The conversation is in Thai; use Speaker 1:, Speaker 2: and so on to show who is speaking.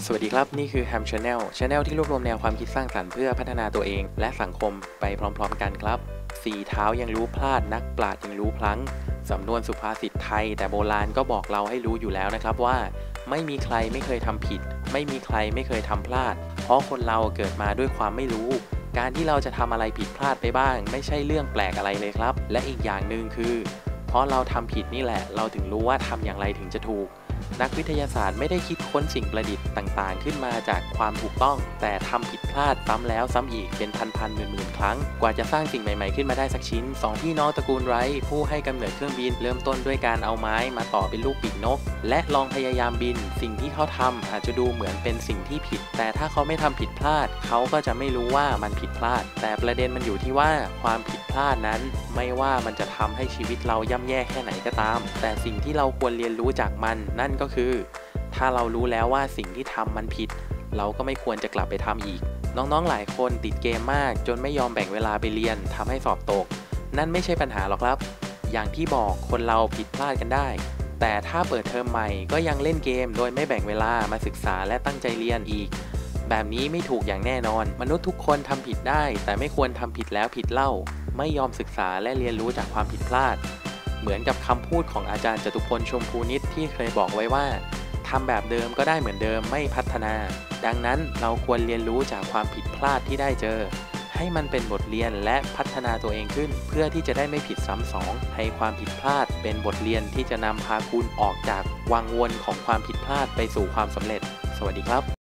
Speaker 1: สวัสดีครับนี่คือ Ham Channel ที่รวบรวมแนวความคิดสร้างสรรค์เพื่อพัฒนาตัวเองและสังคมไปพร้อมๆกันครับสี่เท้ายังรู้พลาดนักปราชญ์ยังรู้พลั้งสำนวนสุภาษิตไทยแต่โบราณก็บอกเราให้รู้อยู่แล้วนะครับว่าไม่มีใครไม่เคยทำผิดไม่มีใครไม่เคยทำพลาดเพราะคนเราเกิดมาด้วยความไม่รู้การที่เราจะทำอะไรผิดพลาดไปบ้างไม่ใช่เรื่องแปลกอะไรเลยครับและอีกอย่างหนึ่งคือเพราะเราทำผิดนี่แหละเราถึงรู้ว่าทำอย่างไรถึงจะถูกนักวิทยาศาสตร์ไม่ได้คิดค้นสิ่งประดิษฐ์ต่างๆขึ้นมาจากความถูกต้องแต่ทำผิดพลาดซ้ำแล้วซ้ำอีกเป็นพันๆหมื่นๆครั้งกว่าจะสร้างสิ่งใหม่ๆขึ้นมาได้สักชิ้นสองพี่น้องตระกูลไรท์ผู้ให้กำเนิดเครื่องบินเริ่มต้นด้วยการเอาไม้มาต่อเป็นลูกปีกนกและลองพยายามบินสิ่งที่เขาทำอาจจะดูเหมือนเป็นสิ่งที่ผิดแต่ถ้าเขาไม่ทำผิดพลาดเขาก็จะไม่รู้ว่ามันผิดพลาดแต่ประเด็นมันอยู่ที่ว่าความผิดพลาดนั้นไม่ว่ามันจะทำให้ชีวิตเราย่ำแย่แค่ไหนก็ตามแต่สิ่งที่เราควรเรียนรู้จากมันนั่นก็คือถ้าเรารู้แล้วว่าสิ่งที่ทำมันผิดเราก็ไม่ควรจะกลับไปทำอีกน้องๆหลายคนติดเกมมากจนไม่ยอมแบ่งเวลาไปเรียนทำให้สอบตกนั่นไม่ใช่ปัญหาหรอกครับอย่างที่บอกคนเราผิดพลาดกันได้แต่ถ้าเปิดเทอมใหม่ก็ยังเล่นเกมโดยไม่แบ่งเวลามาศึกษาและตั้งใจเรียนอีกแบบนี้ไม่ถูกอย่างแน่นอนมนุษย์ทุกคนทำผิดได้แต่ไม่ควรทำผิดแล้วผิดเล่าไม่ยอมศึกษาและเรียนรู้จากความผิดพลาดเหมือนกับคำพูดของอาจารย์จตุพลชมพูนิชที่เคยบอกไว้ว่าทำแบบเดิมก็ได้เหมือนเดิมไม่พัฒนาดังนั้นเราควรเรียนรู้จากความผิดพลาดที่ได้เจอให้มันเป็นบทเรียนและพัฒนาตัวเองขึ้นเพื่อที่จะได้ไม่ผิดซ้ำสองให้ความผิดพลาดเป็นบทเรียนที่จะนำพาคุณออกจากวังวนของความผิดพลาดไปสู่ความสำเร็จสวัสดีครับ